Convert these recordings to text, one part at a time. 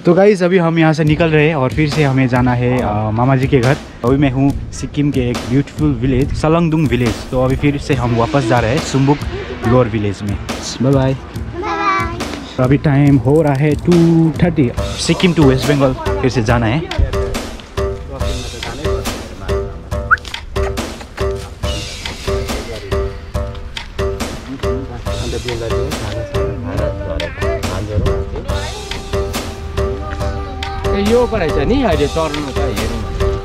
तो गाइस अभी हम यहाँ से निकल रहे हैं और फिर से हमें जाना है मामा जी के घर। अभी मैं हूँ सिक्किम के एक ब्यूटीफुल विलेज सलंगदुंग विलेज। तो अभी फिर से हम वापस जा रहे हैं सुम्बुक लोअर विलेज में। Bye bye. अभी टाइम हो रहा है 2:30। सिक्किम टू वेस्ट बंगाल फिर से जाना है। यो परेछ नि अहिले चर्नु त हेरौँ।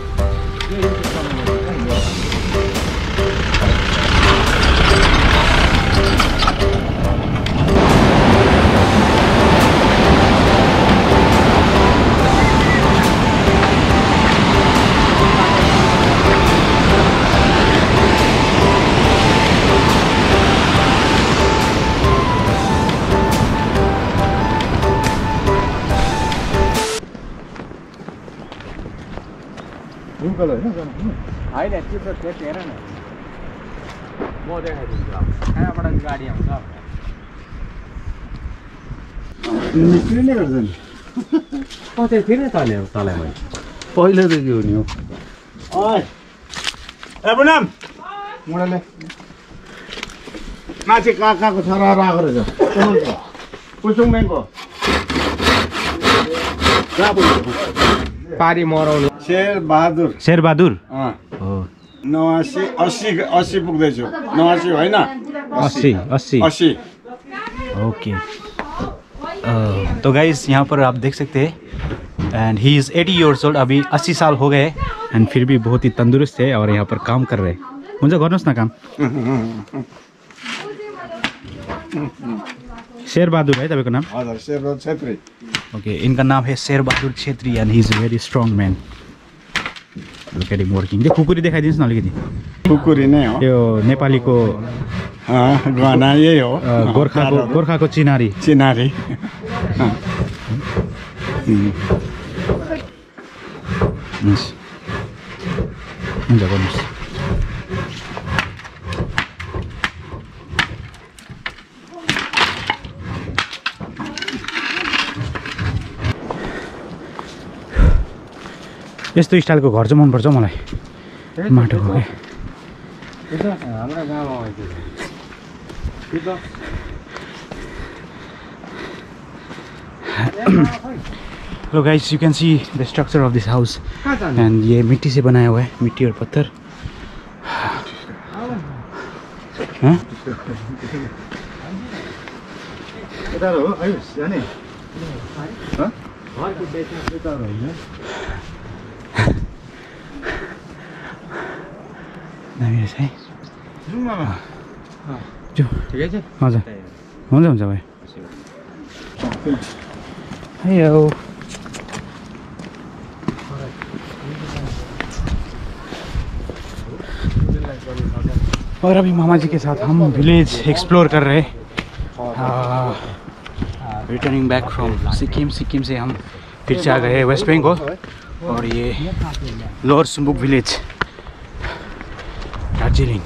होइन त्यो त हेर न म देखाइदिन्छु अब कहाँबाट गाडी आउँछ निस्किने गर्छ नि कतै थिएन तले तलाई मैले पहिलेदेखि हो नि हो। ए बुनाम मुडाले माछे काकाको छोरा आएको रहेछ पुसुङको पारी मराउने शेरबहादुर। शेरबहादुर 80 पुग्दैछु। 89 होइन 80। ओके। तो गाइस यहाँ पर आप देख सकते हैं and he is 80 years old। अभी 80 साल हो गए एंड फिर भी बहुत ही तंदुरुस्त है और यहाँ पर काम कर रहे हैं। हुन्छ गर्नुहोस् न काम। शेरबहादुर है तपाईँको नाम? हजुर शेरबहादुर छेत्री। ओके इनका नाम है Sherbahadur Chhetri and he is very strong man. Look at him working. त्यो खुकुरी देखाइदिनुहोस् न अलिकति। खुकुरी नै हो त्यो नेपालीको गहना यही हो। गोर्खाको चिनारी। हुन्छ गर्नुहोस्। यस्तो स्टाइलको घर चाहिँ मनपर्छ मलाई माटोको के। हाम्रो गाउँमा hello guys you can see the structure of this house and ये मिट्टी से बनाया हुआ है, मिट्टी और पत्थर। हाँ? है जो ठिकै छ। हजुर हुन्छ हुन्छ भाइ। हेलो और अभी मामा जी के साथ हम विलेज एक्सप्लोर कर रहे हैं। रिटर्निंग बैक फ्रॉम सिक्किम से हम फिर से आ गए वेस्ट बंगाल और ये lower Sumbuk village Darjeeling.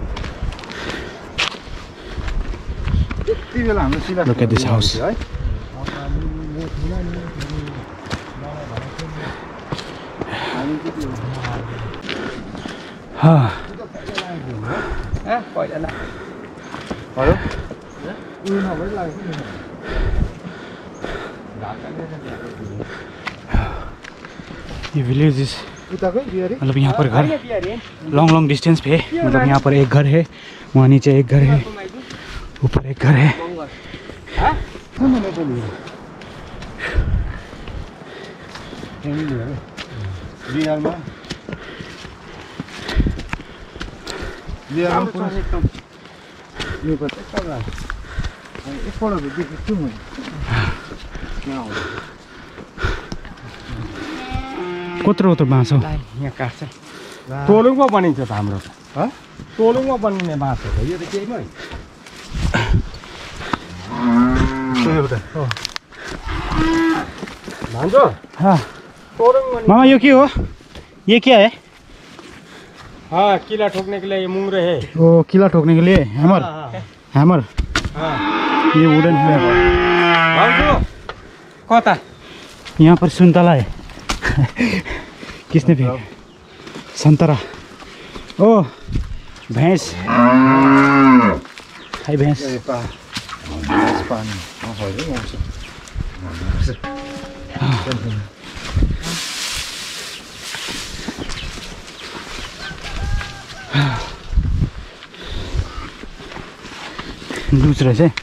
Look at this house. ये विलेज इस मतलब यहाँ पर घर लॉन्ग डिस्टेंस पे है। मतलब यहाँ पर एक घर है, वहाँ नीचे एक घर है, ऊपर एक घर है। कत्रो बाँस हो यहाँ काट्छ। टोलुङमा बनिन्छ त हाम्रो त। टोलुङमा बनिने बाँस हो यो त केहीमा भान्जो। हाँ टोलुङ मामा यो के हो? ये क्या है? हाँ किला ठोकने के लिए ये मुंगरे है। ओ किला ठोकने के लिए हैमर। हैमर ये वुडन है। भान्जो कता यहाँ पर सुंतला है। किसने फेंका? संतरा। ओ भैंस। हाय भैंस। दूसरे से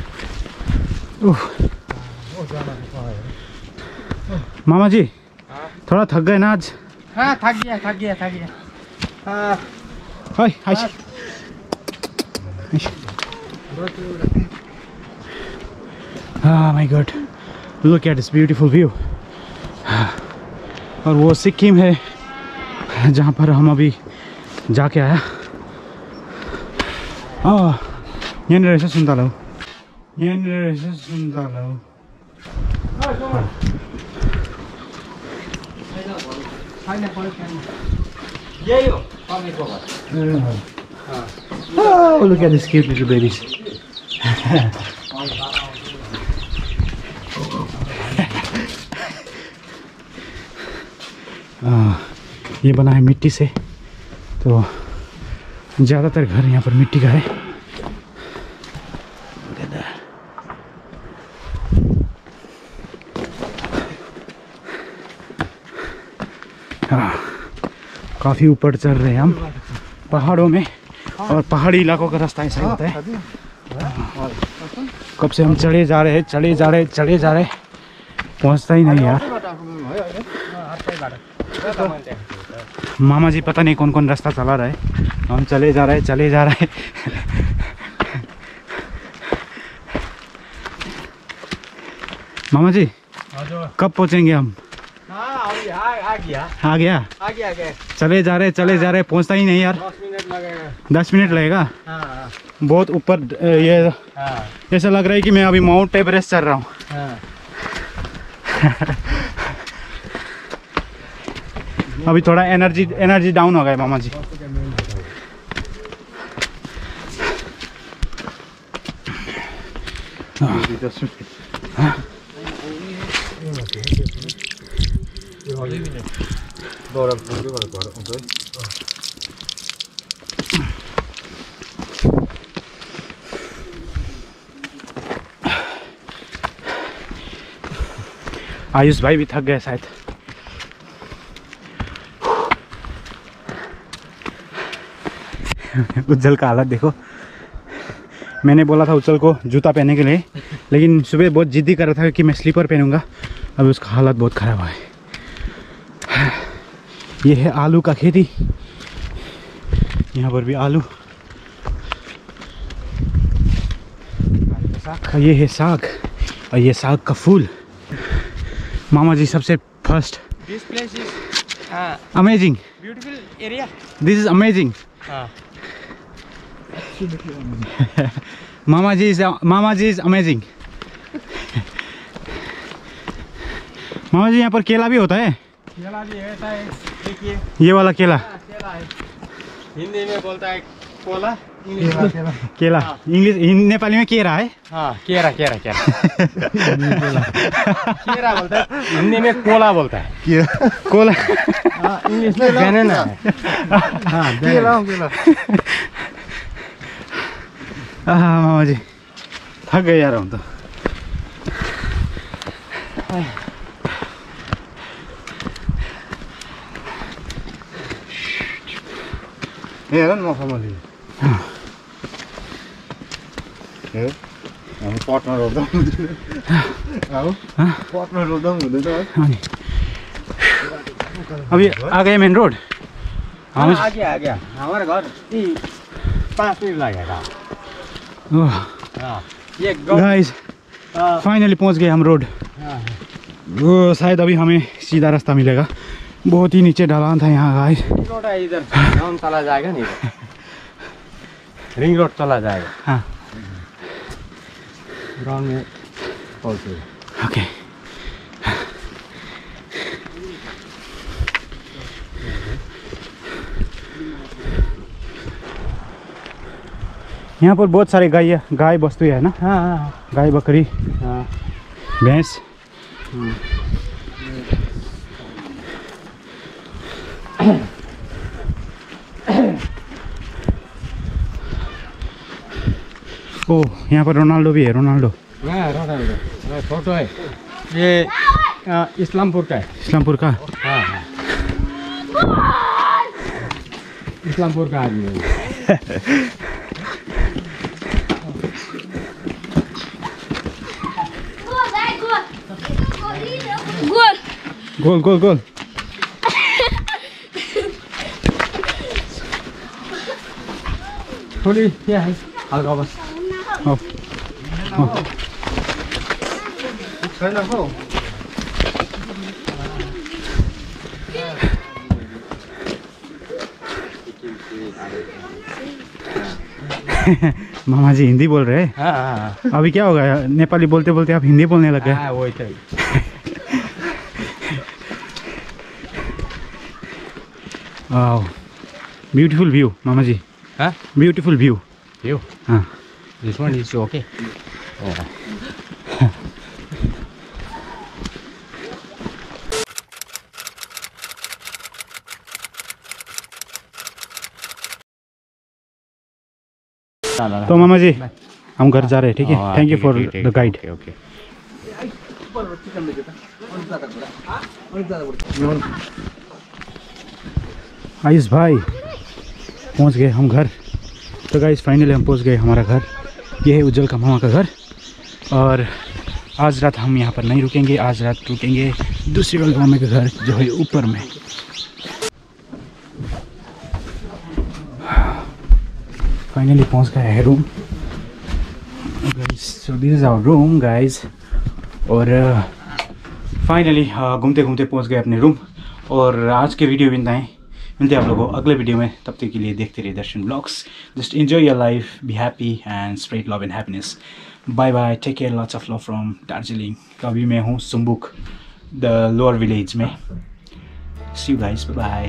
मामा जी थोड़ा थक गए ना आज? हाँ थक गया। हाँ हाय हाय। Ah my God, look at this beautiful view। और वो सिक्किम है जहाँ पर हम अभी जाके आया। यहाँ रहेछ सुन्तला। यहाँ रहेछ सुन्तला। यही हो कमेको घर। Oh, look at these cute little babies। ये बना है मिट्टी से, तो ज़्यादातर घर यहाँ पर मिट्टी का है। काफ़ी ऊपर चढ़ रहे हैं हम पहाड़ों में, और पहाड़ी इलाकों का रास्ता ऐसा होता है। कब से हम चढ़े जा रहे हैं, पहुंचता ही नहीं यार। मामा जी पता नहीं कौन कौन रास्ता चला रहा है, हम चले जा रहे हैं। मामा जी कब पहुंचेंगे हम? आ गया। चले जा रहे, पहुंचता ही नहीं यार। 10 मिनट लगेगा। बहुत ऊपर ये ऐसा लग रहा है कि मैं अभी माउंट एवरेस्ट चढ़ रहा हूँ। अभी थोड़ा एनर्जी डाउन हो गया मामा जी। आयुष भाई भी थक गए शायद। उज्जवल का हालत देखो। मैंने बोला था उज्जवल को जूता पहनने के लिए, लेकिन सुबह बहुत जिद्दी कर रहा था कि मैं स्लीपर पहनूंगा। अभी उसका हालत बहुत ख़राब है। ये है आलू का खेती, यहाँ पर भी आलू। ये है साग, और ये साग का फूल। मामा जी सबसे first. This place is amazing, beautiful area। This is amazing. मामा जी इज अमेजिंग। मामा जी यहाँ पर केला भी होता है। केला भी ऐसा है, देखिए ये वाला केला। केला है, हिंदी में बोलता है कोला, केला इंग्लिश नेपाली में केरा है। हाँ केरा केरा बोलता है, हिंदी में कोला बोलता है। कोला इंग्लिश में बैनाना है। केला मामा जी थक गए यार हम तो। हेर न मखमली पटमा रोप्दा हुँदैन। अभी आ गए मेन रोड। आ गया हमारा घर 5 मिनट लगेगा। ये गाइस फाइनली पहुंच गए हम रोड। वो शायद अभी हमें सीधा रास्ता मिलेगा। बहुत ही नीचे ढलान था यहाँ गाइस। इधर डाउन चला जाएगा नहीं, रिंग रोड चला जाएगा। हाँ ग्राउंड में पहुँचे। ओके। यहाँ पर बहुत सारे गाय वस्तु है ना। हाँ गाय बकरी हाँ भैंस। ओ यहाँ पर रोनाल्डो भी है, रोनाल्डो। रोनाल्डो फोटो है, ये इस्लामपुर का है। इस्लामपुर का? हाँ हाँ, इस्लामपुर का आदमी है। गोल गोल गोल। थोड़ी क्या है, हल्का बस। मामा जी हिंदी बोल रहे हैं। हाँ, अभी क्या होगा, नेपाली बोलते बोलते आप हिंदी बोलने लग गए। वही तो। वाओ, ब्यूटीफुल व्यू मामा जी। हाँ, ब्यूटीफुल व्यू। you. हाँ, This one is okay. तो मामा जी हम घर जा रहे हैं, ठीक है? Thank you for the guide. Okay. Ayush भाई पहुंच गए हम घर। तो गाइस फाइनली हम पहुंच गए हमारा घर। ये है उज्जवल का मामा का घर। और आज रात हम यहाँ पर नहीं रुकेंगे, आज रात रुकेंगे दूसरे वाले मामा के घर जो है ऊपर में। फाइनली पहुंच गए है room. So this is our room guys. और फाइनली घूमते घूमते पहुंच गए अपने रूम। और आज के वीडियो में इतना ही। मिलते हैं आप लोगों को अगले वीडियो में, तब तक के लिए देखते रहिए Darshan vlogs. Just enjoy your life, be happy and spread love and happiness. Bye bye, take care, lots of love from Darjeeling. तो अभी मैं हूँ सुम्बुक द लोअर विलेज में। See you guys, bye bye.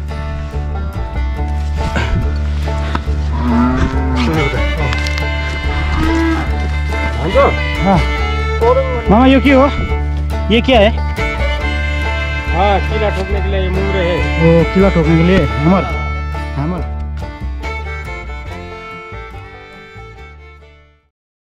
हाँ मामा, ये क्यों हो? ये क्या है? हाँ, कीड़ा ठोकने के लिए ये मुंगरे है। वो कीड़ा ठोकने के लिए हैमर। हैमर